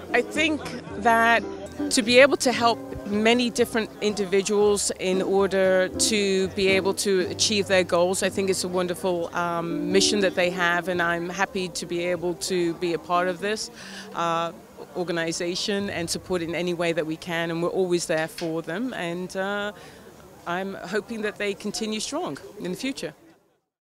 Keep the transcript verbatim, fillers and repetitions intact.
I think that to be able to help many different individuals in order to be able to achieve their goals, I think it's a wonderful um, mission that they have, and I'm happy to be able to be a part of this uh, organization and support in any way that we can, and we're always there for them, and uh, I'm hoping that they continue strong in the future.